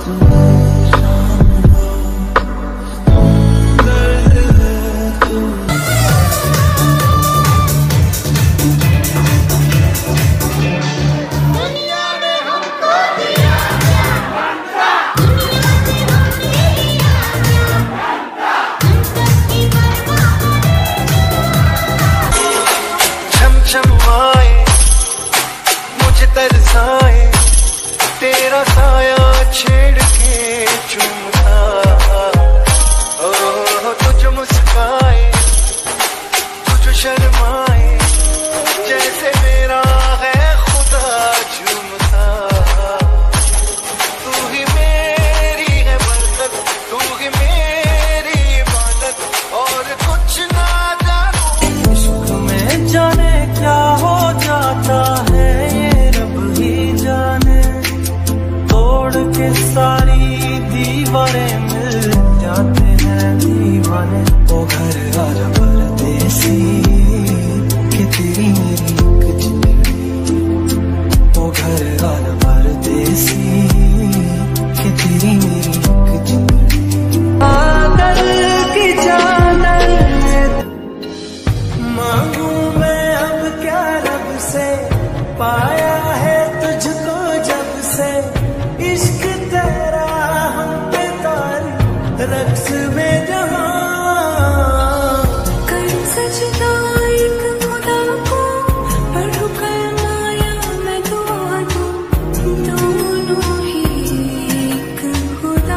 चमचमाए मुझे तरसाए तेरा साया छेड़ के चूमता ओ तुझ मुस्काए तुझ शर्माए जैसे मेरा है खुदा झूमता तू ही मेरी है बरकत तू ही मेरी इबादत और कुछ ना जानूं इश्क में जाने क्या हो जाता है ये रब ही जाने तोड़ के सारी दीवारें मिल जाते हैं दीवाने ओ घर आजा परदेसी कि तेरी मेरी एक जिंदगी ओ घर आजा परदेसी कि तेरी मेरी एक जिंदगी पागल की जानल मांगू से पाया है तुझको जब से इश्क तेरा हम पे तारी रक्स में जहां कर सजदा एक खुदा को पढ़ू कलमा या मैं दुआ दूं दोनों ही एक खुदा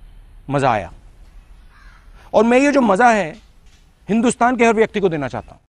मजा आया और मैं ये जो मजा है हिंदुस्तान के हर व्यक्ति को देना चाहता हूं।